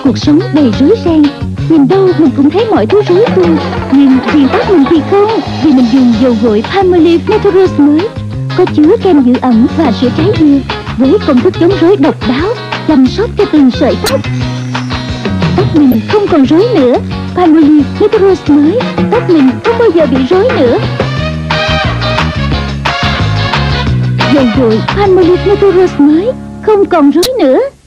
cuộc sống đầy rối ren. Nhìn đâu mình cũng thấy mọi thứ rối tung. Nhưng riêng tóc mình thì không, vì mình dùng dầu gội Palmolive Naturals mới, có chứa kem giữ ẩm và sữa trái dừa, với công thức chống rối độc đáo, chăm sóc cho từng sợi tóc. Tóc mình không còn rối nữa. Palmolive Naturals mới, tóc mình không bao giờ bị rối nữa. Dầu gội Palmolive Naturals mới, không còn rối nữa.